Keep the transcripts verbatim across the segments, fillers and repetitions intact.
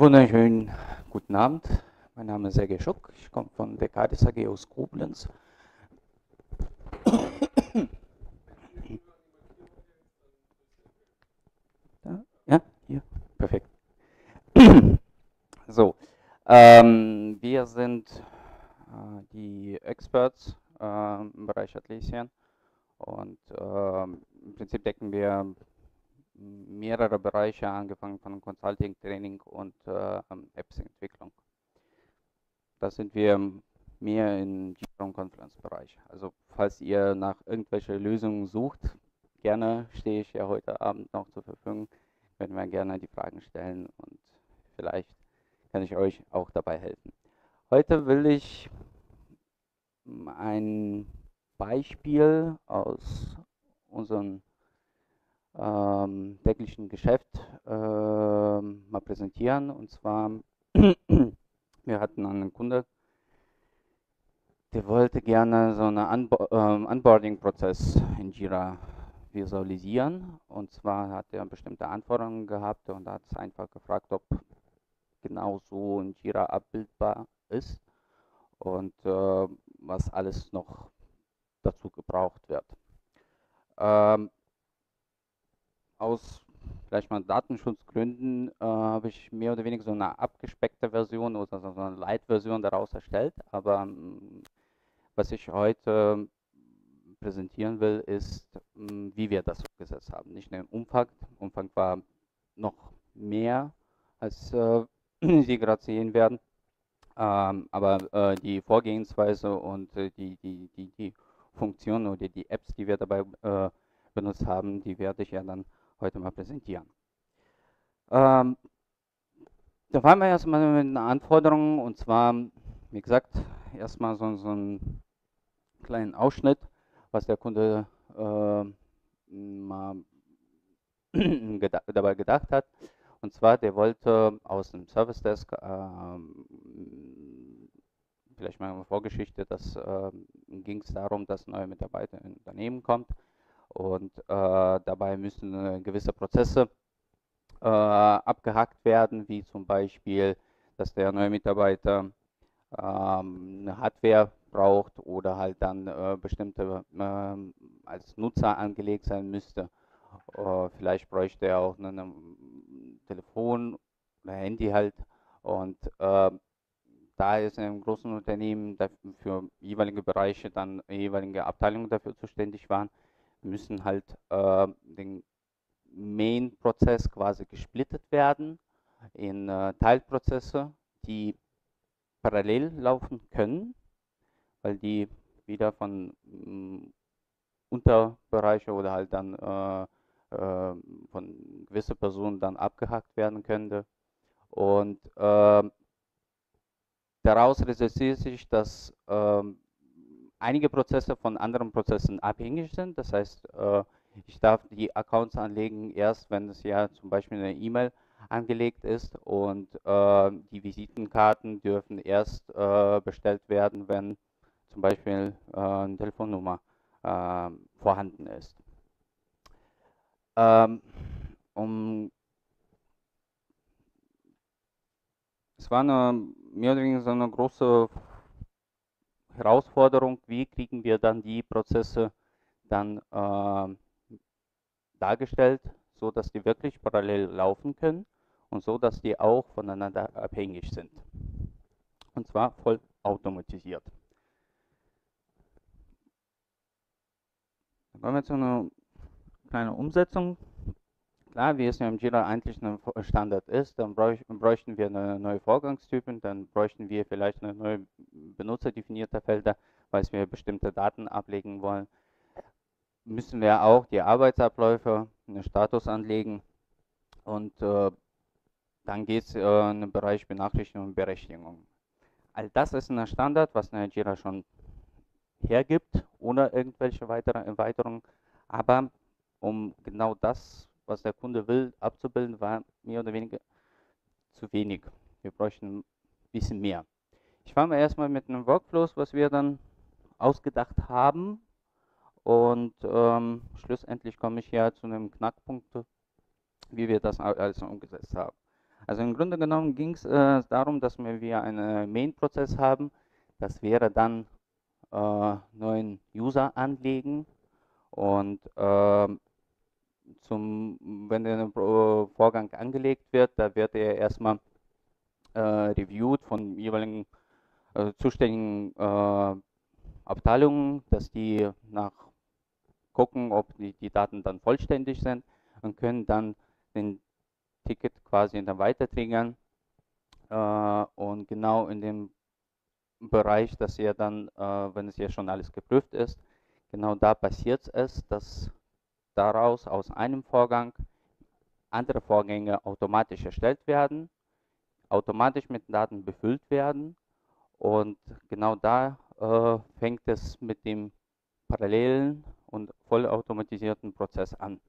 wunderschönen guten Abend. Mein Name ist Sergej Schuck. Ich komme von der Decades A G aus Koblenz. Da? Ja, hier, perfekt. So, ähm, wir sind äh, die Experts äh, im Bereich Atlassian und äh, im Prinzip decken wir mehrere Bereiche, angefangen von Consulting, Training und äh, Apps-Entwicklung. Da sind wir mehr im Jira und Confluence-Bereich. Also falls ihr nach irgendwelchen Lösungen sucht, gerne stehe ich ja heute Abend noch zur Verfügung, können wir gerne die Fragen stellen und vielleicht kann ich euch auch dabei helfen. Heute will ich ein Beispiel aus unserem ähm, täglichen Geschäft äh, mal präsentieren. Und zwar, wir hatten einen Kunde, der wollte gerne so einen Unbo ähm, Onboarding-Prozess in Jira visualisieren. Und zwar hat er bestimmte Anforderungen gehabt und hat es einfach gefragt, ob genau so in Jira abbildbar ist und äh, was alles noch dazu gebraucht wird. Ähm, aus vielleicht mal Datenschutzgründen äh, habe ich mehr oder weniger so eine abgespeckte Version oder so eine Light-Version daraus erstellt, aber ähm, was ich heute präsentieren will, ist, wie wir das umgesetzt haben. Nicht nur im Umfang. Umfang war noch mehr, als äh, Sie gerade sehen werden. Ähm, aber äh, die Vorgehensweise und äh, die, die, die, die Funktionen oder die Apps, die wir dabei äh, benutzt haben, die werde ich ja dann heute mal präsentieren. Ähm, da fangen wir erstmal mit einer Anforderung, und zwar, wie gesagt, erstmal so, so einen kleinen Ausschnitt, was der Kunde äh, mal geda dabei gedacht hat. Und zwar, der wollte aus dem Service Desk, äh, vielleicht mal eine Vorgeschichte, das äh, ging es darum, dass ein neuer Mitarbeiter in ein Unternehmen kommt und äh, dabei müssen äh, gewisse Prozesse äh, abgehakt werden, wie zum Beispiel, dass der neue Mitarbeiter ähm, eine Hardware braucht oder halt dann äh, bestimmte äh, als Nutzer angelegt sein müsste. Äh, vielleicht bräuchte er auch ein Telefon oder Handy halt. Und äh, da ist in einem großen Unternehmen für jeweilige Bereiche dann jeweilige Abteilungen dafür zuständig waren, müssen halt äh, den Main-Prozess quasi gesplittet werden in äh, Teilprozesse, die parallel laufen können, weil die wieder von mh, Unterbereiche oder halt dann äh, äh, von gewissen Personen dann abgehakt werden könnte. Und äh, daraus resultiert sich, dass äh, einige Prozesse von anderen Prozessen abhängig sind. Das heißt, äh, ich darf die Accounts anlegen erst, wenn es ja zum Beispiel eine E-Mail angelegt ist, und äh, die Visitenkarten dürfen erst äh, bestellt werden, wenn zum Beispiel äh, eine Telefonnummer äh, vorhanden ist. Ähm, um, es war eine, mehr oder weniger so eine große Herausforderung, wie kriegen wir dann die Prozesse dann äh, dargestellt, so dass die wirklich parallel laufen können und so dass die auch voneinander abhängig sind. Und zwar voll automatisiert. Dann kommen wir zu einer kleinen Umsetzung. Klar, wie es ja im Jira eigentlich ein Standard ist, dann bräuchten wir eine neue Vorgangstypen, dann bräuchten wir vielleicht eine neue benutzerdefinierte Felder, weil wir bestimmte Daten ablegen wollen. Müssen wir auch die Arbeitsabläufe, einen Status anlegen, und äh, dann geht es äh, in den Bereich Benachrichtigung und Berechtigung. All das ist ein Standard, was eine Jira schon hergibt, ohne irgendwelche weitere Erweiterungen. Aber um genau das, was der Kunde will, abzubilden, war mehr oder weniger zu wenig. Wir bräuchten ein bisschen mehr. Ich fange erstmal mit einem Workflows, was wir dann ausgedacht haben. Und ähm, schlussendlich komme ich ja zu einem Knackpunkt, wie wir das alles umgesetzt haben. Also im Grunde genommen ging es äh, darum, dass wir einen Main-Prozess haben. Das wäre dann äh, neuen User anlegen und äh, zum, wenn der Vorgang angelegt wird, da wird er erstmal äh, reviewed von jeweiligen äh, zuständigen äh, Abteilungen, dass die nach gucken, ob die, die Daten dann vollständig sind und können dann den Ticket quasi dann weiter triggern äh, und genau in dem Bereich, dass ihr dann, äh, wenn es ja schon alles geprüft ist, genau da passiert es, dass daraus aus einem Vorgang andere Vorgänge automatisch erstellt werden, automatisch mit Daten befüllt werden und genau da äh, fängt es mit dem parallelen und vollautomatisierten Prozess an.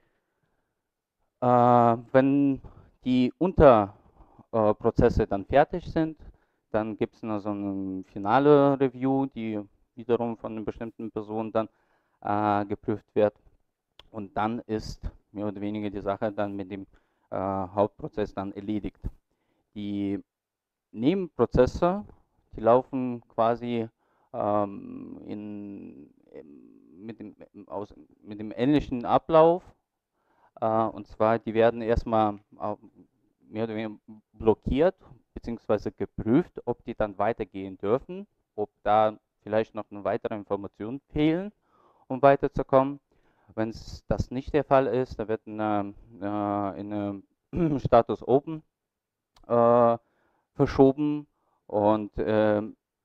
Äh, wenn die Unterprozesse äh, dann fertig sind, dann gibt es noch so eine finale Review, die wiederum von einer bestimmten Person dann äh, geprüft wird. Und dann ist mehr oder weniger die Sache dann mit dem äh, Hauptprozess dann erledigt. Die Nebenprozesse, die laufen quasi ähm, in, mit, dem, aus, mit dem ähnlichen Ablauf. Äh, und zwar, die werden erstmal äh, mehr oder weniger blockiert bzw. geprüft, ob die dann weitergehen dürfen, ob da vielleicht noch eine weitere Informationen fehlen, um weiterzukommen. Wenn es das nicht der Fall ist, da wird eine, äh, in eine Status Open äh, verschoben und äh,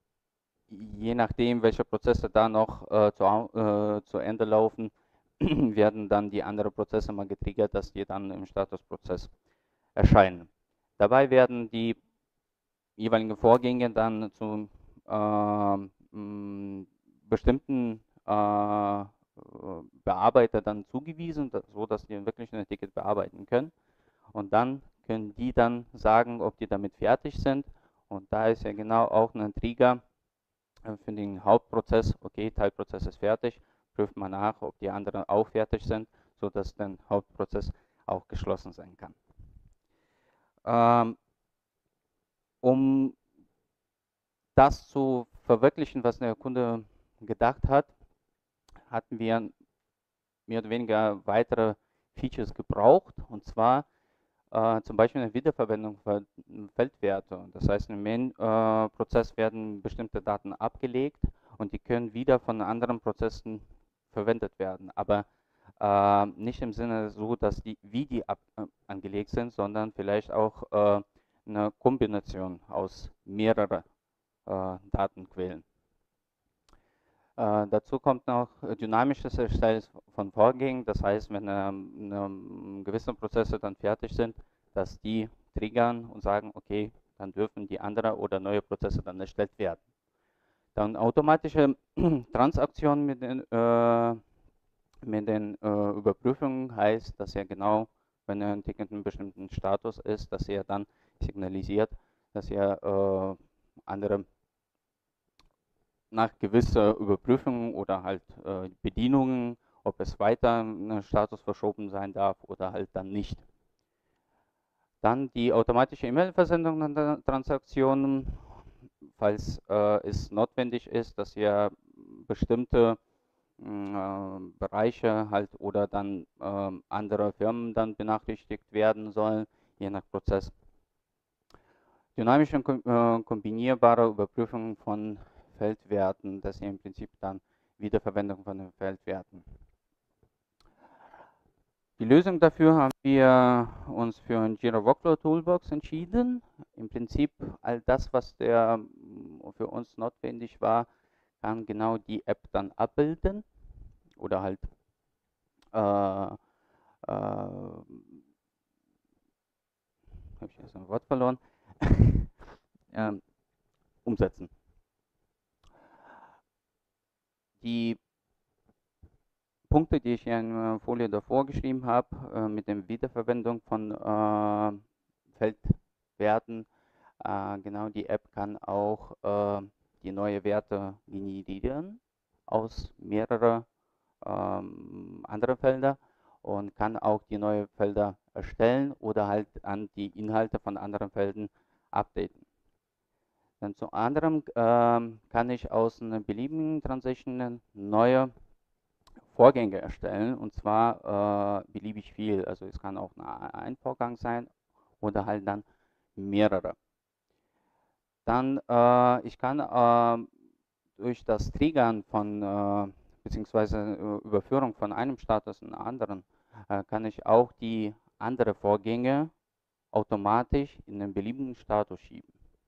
je nachdem, welche Prozesse da noch äh, zu, äh, zu Ende laufen, werden dann die anderen Prozesse mal getriggert, dass die dann im Statusprozess erscheinen. Dabei werden die jeweiligen Vorgänge dann zu äh, bestimmten äh, Bearbeiter dann zugewiesen, so dass die wirklich ein Ticket bearbeiten können. Und dann können die dann sagen, ob die damit fertig sind. Und da ist ja genau auch ein Trigger für den Hauptprozess. Okay, Teilprozess ist fertig. Prüft man nach, ob die anderen auch fertig sind, sodass der Hauptprozess auch geschlossen sein kann. Ähm, um das zu verwirklichen, was der Kunde gedacht hat, hatten wir mehr oder weniger weitere Features gebraucht, und zwar äh, zum Beispiel eine Wiederverwendung von Feldwerte. Das heißt, im Main-Prozess äh, werden bestimmte Daten abgelegt und die können wieder von anderen Prozessen verwendet werden, aber äh, nicht im Sinne so, dass die, wie die ab, äh, angelegt sind, sondern vielleicht auch äh, eine Kombination aus mehreren äh, Datenquellen. Äh, dazu kommt noch dynamisches Erstellen von Vorgängen. Das heißt, wenn ähm, ähm, gewisse Prozesse dann fertig sind, dass die triggern und sagen, okay, dann dürfen die anderen oder neue Prozesse dann erstellt werden. Dann automatische Transaktionen mit den, äh, mit den äh, Überprüfungen heißt, dass er genau, wenn ein Ticket einen bestimmten Status ist, dass er dann signalisiert, dass er äh, andere nach gewisser Überprüfung oder halt äh, Bedienungen, ob es weiter ein Status verschoben sein darf oder halt dann nicht. Dann die automatische E-Mail-Versendung der Transaktionen, falls äh, es notwendig ist, dass ihr bestimmte äh, Bereiche halt oder dann äh, andere Firmen dann benachrichtigt werden sollen, je nach Prozess. Dynamische und äh, kombinierbare Überprüfung von Feldwerten, das ist ja im Prinzip dann Wiederverwendung von den Feldwerten. Die Lösung dafür haben wir uns für ein Jira Workflow Toolbox entschieden. Im Prinzip all das, was der für uns notwendig war, kann genau die App dann abbilden oder halt äh, äh, habe ich jetzt ein Wort verloren, ähm, umsetzen. Die Punkte, die ich hier in der Folie davor geschrieben habe, äh, mit der Wiederverwendung von äh, Feldwerten, äh, genau die App kann auch äh, die neue Werte generieren aus mehreren ähm, anderen Feldern und kann auch die neuen Felder erstellen oder halt an die Inhalte von anderen Feldern updaten. Dann zu anderem ähm, kann ich aus einer beliebigen Transition neue Vorgänge erstellen, und zwar äh, beliebig viel. Also es kann auch ein Vorgang sein oder halt dann mehrere. Dann, äh, ich kann äh, durch das Triggern von, äh, beziehungsweise äh, Überführung von einem Status in einen anderen, äh, kann ich auch die anderen Vorgänge automatisch in den beliebigen Status schieben.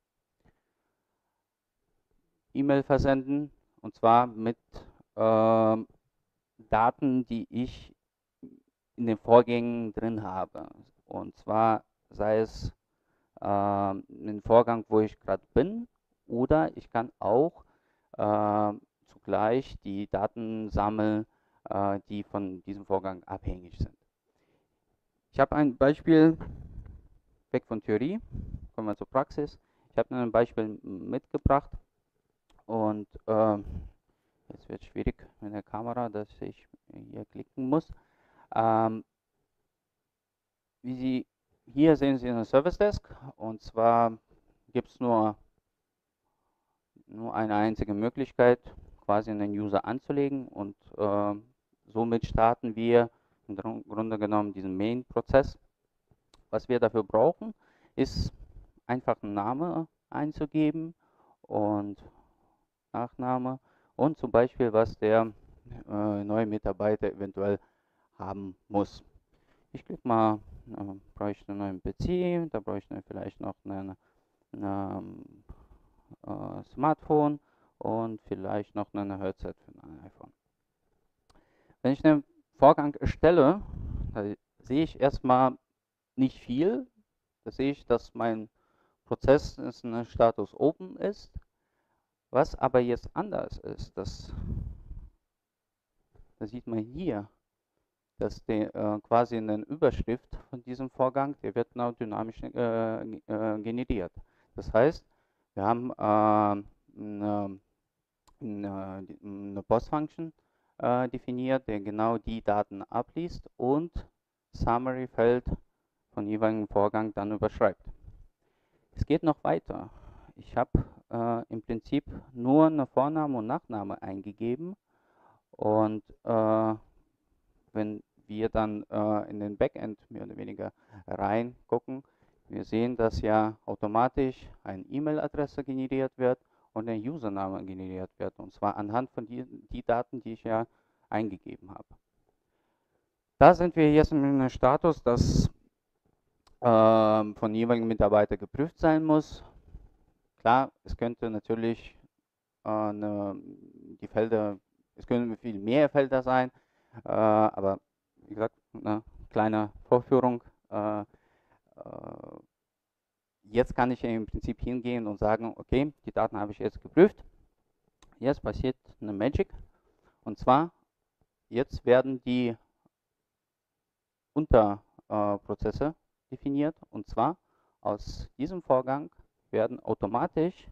E-Mail versenden, und zwar mit äh, Daten, die ich in den Vorgängen drin habe. Und zwar sei es äh, ein Vorgang, wo ich gerade bin, oder ich kann auch äh, zugleich die Daten sammeln, äh, die von diesem Vorgang abhängig sind. Ich habe ein Beispiel, weg von Theorie, kommen wir zur Praxis. Ich habe ein Beispiel mitgebracht, und äh, jetzt wird es schwierig mit der Kamera, dass ich hier klicken muss. Ähm, wie Sie hier sehen Sie eine Service Desk, und zwar gibt es nur, nur eine einzige Möglichkeit, quasi einen User anzulegen, und äh, somit starten wir im Grunde genommen diesen Main-Prozess. Was wir dafür brauchen, ist einfach einen Namen einzugeben und Nachname und zum Beispiel, was der äh, neue Mitarbeiter eventuell haben muss. Ich klicke mal, äh, brauche ich einen neuen P C, da brauche ich dann vielleicht noch ein äh, Smartphone und vielleicht noch ein Headset für ein iPhone. Wenn ich den Vorgang erstelle, da sehe ich erstmal nicht viel. Da sehe ich, dass mein Prozess ist ein Status Open ist. Was aber jetzt anders ist, das, das sieht man hier, dass der äh, quasi eine Überschrift von diesem Vorgang, der wird now dynamisch äh, äh, generiert. Das heißt, wir haben äh, eine, eine, eine Post-Function äh, definiert, der genau die Daten abliest und Summary-Feld von jeweiligen Vorgang dann überschreibt. Es geht noch weiter. Ich habe äh, im Prinzip nur eine Vorname und Nachname eingegeben, und äh, wenn wir dann äh, in den Backend mehr oder weniger reingucken, wir sehen, dass ja automatisch eine E-Mail-Adresse generiert wird und ein Username generiert wird, und zwar anhand von die, die Daten, die ich ja eingegeben habe. Da sind wir jetzt in einem Status, dass äh, von jeweiligen Mitarbeiter geprüft sein muss. Klar, es könnte natürlich äh, eine, die Felder, es können viel mehr Felder sein, äh, aber wie gesagt, eine kleine Vorführung. Äh, äh, jetzt kann ich im Prinzip hingehen und sagen, okay, die Daten habe ich jetzt geprüft. Jetzt passiert eine Magic, und zwar, jetzt werden die Unterprozesse äh, definiert, und zwar aus diesem Vorgang werden automatisch,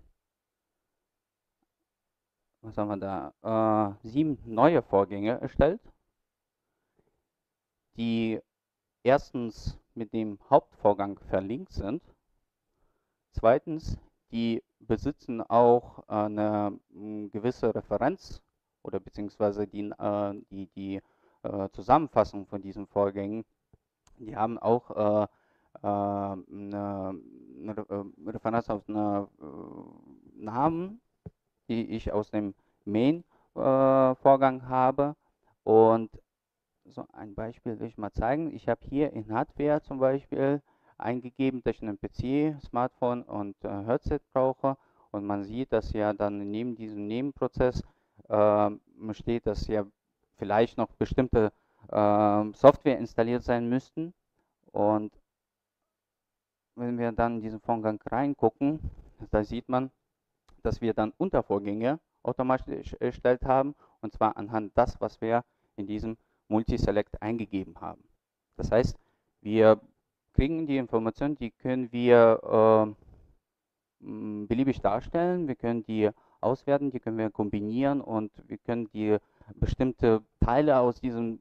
was haben wir da, äh, sieben neue Vorgänge erstellt, die erstens mit dem Hauptvorgang verlinkt sind, zweitens, die besitzen auch eine m, gewisse Referenz oder beziehungsweise die, äh, die, die äh, Zusammenfassung von diesen Vorgängen, die haben auch äh, äh, eine, eine Referenz auf einen äh, Namen, die ich aus dem Main-Vorgang äh, habe. Und so ein Beispiel will ich mal zeigen. Ich habe hier in Hardware zum Beispiel eingegeben, dass ich einen P C, Smartphone und äh, Headset brauche, und man sieht, dass ja dann neben diesem Nebenprozess äh, steht, dass ja vielleicht noch bestimmte äh, Software installiert sein müssten. Und wenn wir dann in diesen Vorgang reingucken, da sieht man, dass wir dann Untervorgänge automatisch erstellt haben, und zwar anhand das, was wir in diesem Multiselect eingegeben haben. Das heißt, wir kriegen die Informationen, die können wir äh, beliebig darstellen, wir können die auswerten, die können wir kombinieren, und wir können die bestimmte Teile aus diesen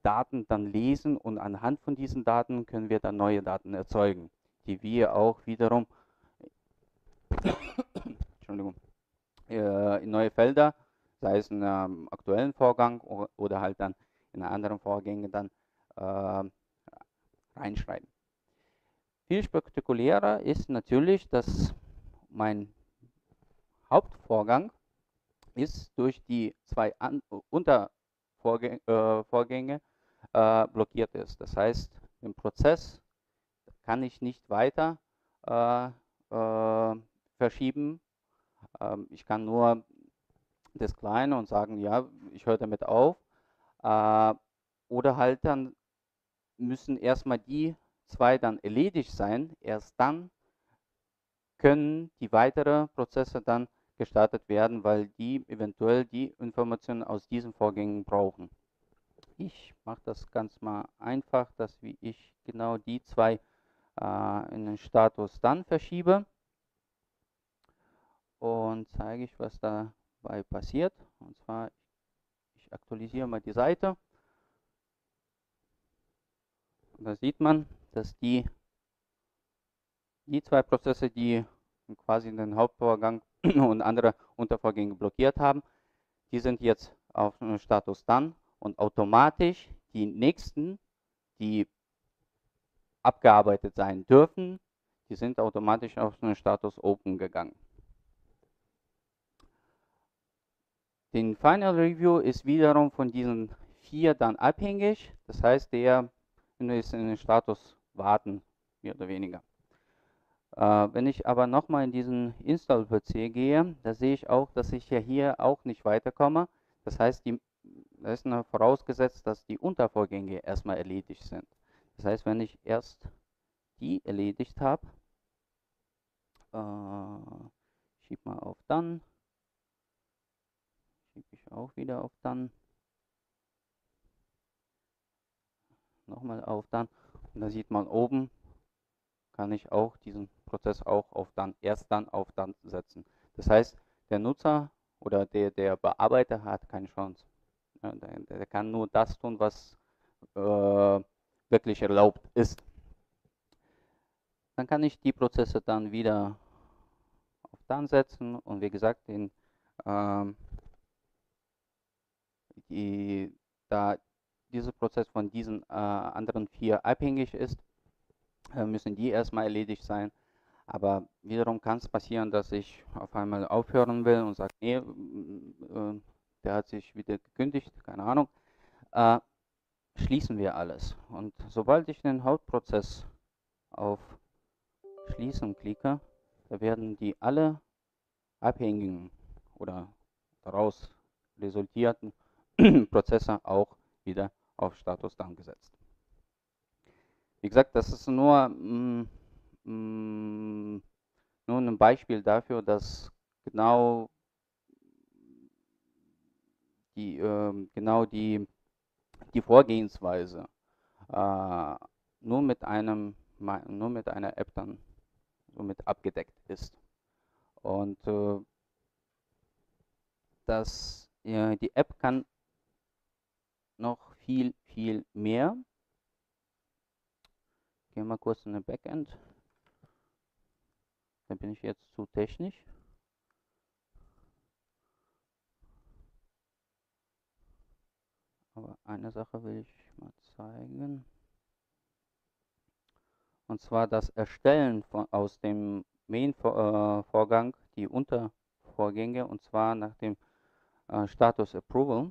Daten dann lesen und anhand von diesen Daten können wir dann neue Daten erzeugen, die wir auch wiederum Entschuldigung, äh, in neue Felder, sei es in einem aktuellen Vorgang oder halt dann in anderen Vorgängen dann äh, reinschreiben. Viel spektakulärer ist natürlich, dass mein Hauptvorgang ist durch die zwei An Untervorgänge äh, Vorgänge, äh, blockiert ist. Das heißt, im Prozess kann ich nicht weiter äh, äh, verschieben. Ähm, ich kann nur das Kleine und sagen, ja, ich höre damit auf. Äh, oder halt dann müssen erstmal die zwei dann erledigt sein. Erst dann können die weiteren Prozesse dann gestartet werden, weil die eventuell die Informationen aus diesen Vorgängen brauchen. Ich mache das ganz mal einfach, dass wie ich genau die zwei äh, in den Status dann verschiebe und zeige ich, was dabei passiert. Und zwar, ich aktualisiere mal die Seite. Und da sieht man, dass die, die zwei Prozesse, die quasi den Hauptvorgang und andere Untervorgänge blockiert haben, die sind jetzt auf Status Done und automatisch die nächsten, die abgearbeitet sein dürfen, die sind automatisch auf den Status Open gegangen. Den Final Review ist wiederum von diesen vier dann abhängig, das heißt, der ist in den Status Warten, mehr oder weniger. Äh, wenn ich aber nochmal in diesen Install-P C gehe, da sehe ich auch, dass ich ja hier auch nicht weiterkomme. Das heißt, die, da ist noch vorausgesetzt, dass die Untervorgänge erstmal erledigt sind. Das heißt, wenn ich erst die erledigt habe, äh, schiebe mal auf Dann, schiebe ich auch wieder auf Dann, nochmal auf Dann und da sieht man oben, kann ich auch diesen Prozess auch auf Dann, erst dann auf Dann setzen. Das heißt, der Nutzer oder der, der Bearbeiter hat keine Chance. Ja, der, der kann nur das tun, was äh, wirklich erlaubt ist. Dann kann ich die Prozesse dann wieder auf Dann setzen und wie gesagt, den, ähm, die, da dieser Prozess von diesen äh, anderen vier abhängig ist, äh, müssen die erstmal erledigt sein. Aber wiederum kann es passieren, dass ich auf einmal aufhören will und sage, nee, äh, der hat sich wieder gekündigt, keine Ahnung. Äh, schließen wir alles. Und sobald ich den Hauptprozess auf Schließen klicke, da werden die alle abhängigen oder daraus resultierten Prozesse auch wieder auf Status Down gesetzt. Wie gesagt, das ist nur, mm, mm, nur ein Beispiel dafür, dass genau die, äh, genau die, die Vorgehensweise äh, nur mit einem nur mit einer App dann somit abgedeckt ist. Und äh, das, äh, die App kann noch viel, viel mehr. Gehen wir mal kurz in den Backend. Da bin ich jetzt zu technisch. Aber eine Sache will ich mal zeigen. Und zwar das Erstellen von, aus dem Main-Vorgang, die Untervorgänge, und zwar nach dem äh, Status Approval.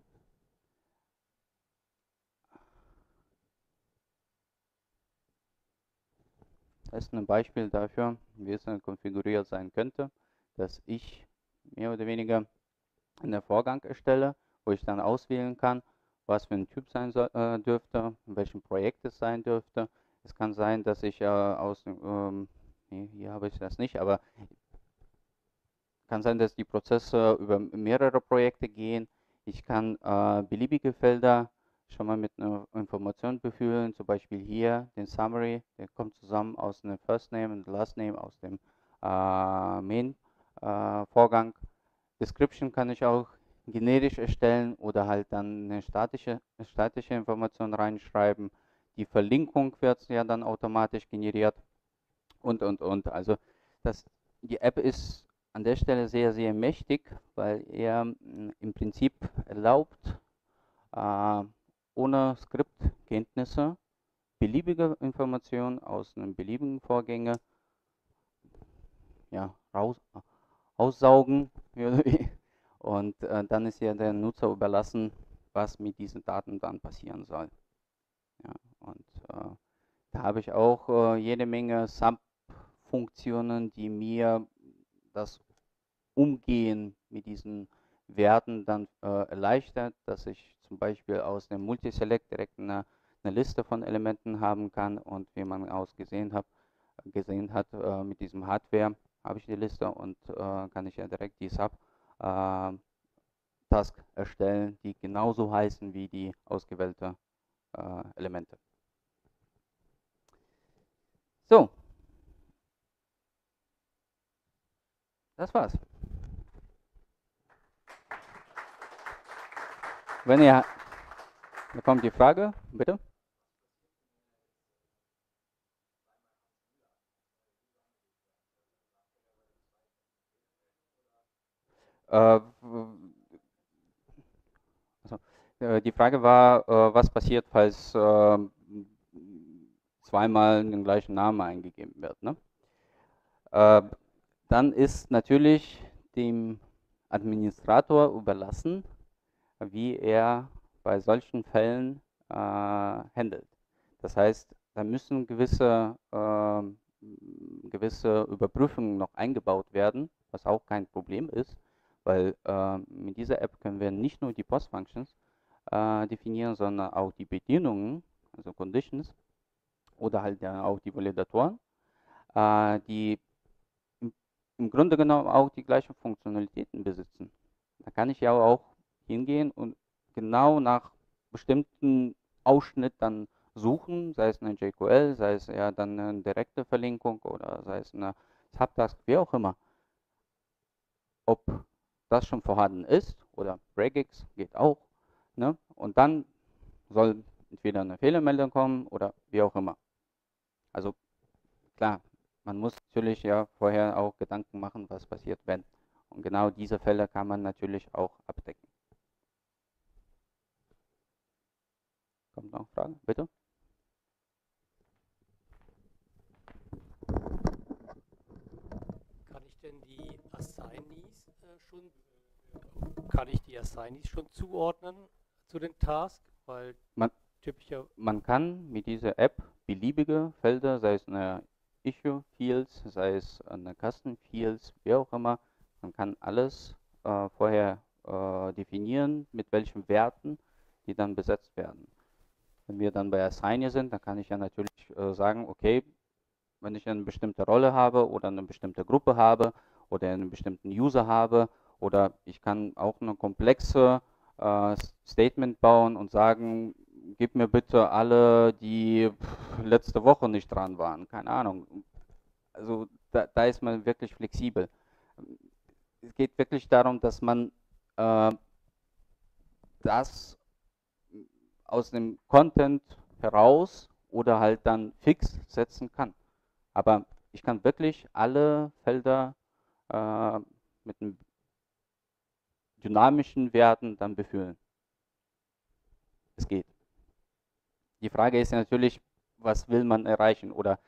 Das ist ein Beispiel dafür, wie es dann konfiguriert sein könnte, dass ich mehr oder weniger einen Vorgang erstelle, wo ich dann auswählen kann, was für ein Typ sein soll, äh, dürfte, in welchem Projekt es sein dürfte. Es kann sein, dass ich äh, aus dem, ähm, nee, hier habe ich das nicht, aber kann sein, dass die Prozesse über mehrere Projekte gehen. Ich kann äh, beliebige Felder schon mal mit einer Information befüllen, zum Beispiel hier den Summary, der kommt zusammen aus dem First Name und Last Name aus dem äh, Main äh, Vorgang. Description kann ich auch generisch erstellen oder halt dann eine statische, statische Information reinschreiben. Die Verlinkung wird ja dann automatisch generiert und, und, und. Also das, die App ist an der Stelle sehr, sehr mächtig, weil er mh, im Prinzip erlaubt, äh, ohne Skriptkenntnisse beliebige Informationen aus einem beliebigen Vorgänge ja, raus, aussaugen. Und äh, dann ist ja der Nutzer überlassen, was mit diesen Daten dann passieren soll. Ja, und äh, da habe ich auch äh, jede Menge Sub-Funktionen, die mir das Umgehen mit diesen Werten dann äh, erleichtert, dass ich zum Beispiel aus dem Multiselect direkt eine, eine Liste von Elementen haben kann und wie man aus gesehen, hab, gesehen hat, äh, mit diesem Hardware habe ich die Liste und äh, kann ich ja direkt die Sub äh, Task erstellen, die genauso heißen wie die ausgewählte äh, Elemente. So, das war's. Wenn ihr, da kommt die Frage, bitte. Äh, also, äh, die Frage war, äh, was passiert, falls äh, zweimal den gleichen Namen eingegeben wird. Ne? Äh, dann ist natürlich dem Administrator überlassen, wie er bei solchen Fällen äh, handelt. Das heißt, da müssen gewisse, äh, gewisse Überprüfungen noch eingebaut werden, was auch kein Problem ist, weil äh, mit dieser App können wir nicht nur die Post-Functions äh, definieren, sondern auch die Bedienungen, also Conditions oder halt ja auch die Validatoren, äh, die im, im Grunde genommen auch die gleichen Funktionalitäten besitzen. Da kann ich ja auch hingehen und genau nach bestimmten Ausschnitt dann suchen, sei es eine J Q L, sei es ja dann eine direkte Verlinkung oder sei es eine Subtask, wie auch immer. Ob das schon vorhanden ist oder Regex geht auch. Ne? Und dann soll entweder eine Fehlermeldung kommen oder wie auch immer. Also klar, man muss natürlich ja vorher auch Gedanken machen, was passiert, wenn. Und genau diese Fälle kann man natürlich auch abdecken. Kommt noch Fragen, bitte? Kann ich denn die Assignees äh, schon, kann ich die Assignees schon zuordnen zu den Tasks? Weil Man, typischer. man kann mit dieser App beliebige Felder, sei es eine Issue Fields, sei es eine Custom Fields, wie auch immer, man kann alles äh, vorher äh, definieren, mit welchen Werten die dann besetzt werden. Wenn wir dann bei Assign sind, dann kann ich ja natürlich äh, sagen, okay, wenn ich eine bestimmte Rolle habe oder eine bestimmte Gruppe habe oder einen bestimmten User habe oder ich kann auch eine komplexe äh, Statement bauen und sagen, gib mir bitte alle, die letzte Woche nicht dran waren, keine Ahnung. Also da, da ist man wirklich flexibel. Es geht wirklich darum, dass man äh, das aus dem Content heraus oder halt dann fix setzen kann. Aber ich kann wirklich alle Felder äh, mit einem dynamischen Werten dann befüllen. Es geht. Die Frage ist ja natürlich, was will man erreichen oder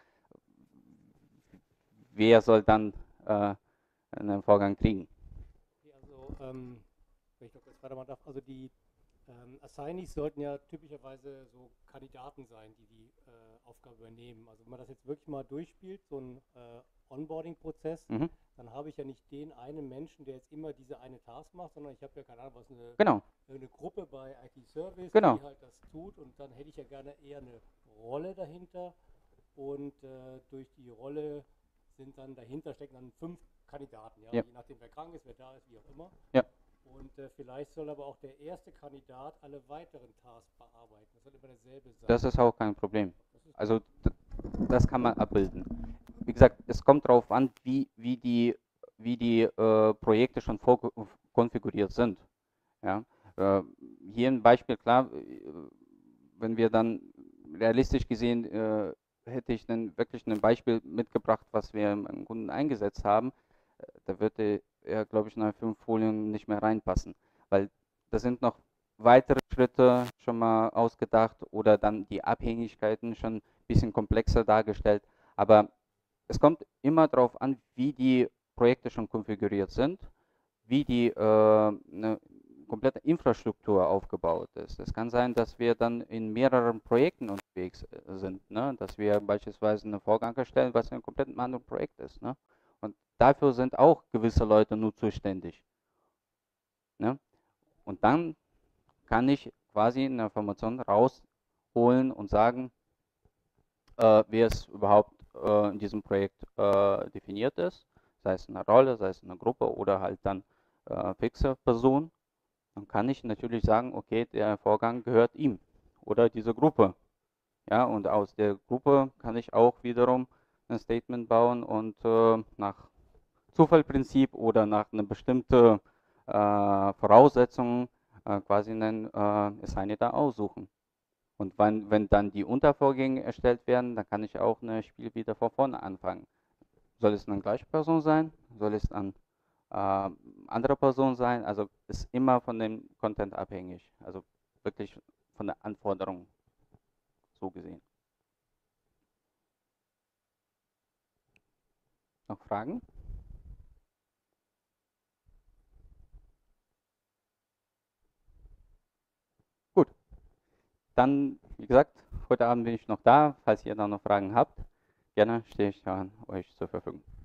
wer soll dann äh, einen Vorgang kriegen. Okay, also, ähm, wenn ich noch kurz weitermachen darf, also die ähm, Assignees sollten ja typischerweise so Kandidaten sein, die die äh, Aufgabe übernehmen. Also wenn man das jetzt wirklich mal durchspielt, so ein äh, Onboarding-Prozess, Mhm. dann habe ich ja nicht den einen Menschen, der jetzt immer diese eine Task macht, sondern ich habe ja keine Ahnung, was eine, Genau, eine Gruppe bei I T-Service, genau. die halt das tut und dann hätte ich ja gerne eher eine Rolle dahinter und äh, durch die Rolle sind dann dahinter stecken dann fünf Kandidaten, ja, Ja. je nachdem wer krank ist, wer da ist, wie auch immer. Ja. Und äh, vielleicht soll aber auch der erste Kandidat alle weiteren Tasks bearbeiten. Das soll immer derselbe sein. Das ist auch kein Problem. Das ist Also d- das kann man abbilden. Wie gesagt, es kommt darauf an, wie, wie die, wie die äh, Projekte schon vorkonfiguriert sind. Ja. Äh, hier ein Beispiel, klar, äh, wenn wir dann realistisch gesehen, äh, hätte ich dann wirklich ein Beispiel mitgebracht, was wir im Kunden eingesetzt haben, äh, da würde er, glaube ich, nach fünf Folien nicht mehr reinpassen, weil da sind noch weitere Schritte schon mal ausgedacht oder dann die Abhängigkeiten schon ein bisschen komplexer dargestellt. Aber es kommt immer darauf an, wie die Projekte schon konfiguriert sind, wie die äh, eine komplette Infrastruktur aufgebaut ist. Es kann sein, dass wir dann in mehreren Projekten unterwegs äh, sind, ne? Dass wir beispielsweise einen Vorgang erstellen, was ein komplett anderes Projekt ist. Ne? Und dafür sind auch gewisse Leute nur zuständig. Ne? Und dann kann ich quasi eine Information rausholen und sagen, äh, wie es überhaupt äh, in diesem Projekt äh, definiert ist, sei es eine Rolle, sei es eine Gruppe oder halt dann äh, fixe Person. Dann kann ich natürlich sagen, okay, der Vorgang gehört ihm oder dieser Gruppe. Ja, und aus der Gruppe kann ich auch wiederum ein Statement bauen und äh, nach Zufallprinzip oder nach einer bestimmten äh, Voraussetzung äh, quasi einen äh, Assigner da aussuchen. Und wenn, wenn dann die Untervorgänge erstellt werden, dann kann ich auch ein Spiel wieder von vorne anfangen. Soll es eine gleiche Person sein? Soll es eine äh, andere Person sein? Also ist immer von dem Content abhängig. Also wirklich von der Anforderung so gesehen. Noch Fragen? Gut, dann, wie gesagt, heute Abend bin ich noch da. Falls ihr da noch Fragen habt, gerne stehe ich an euch zur Verfügung.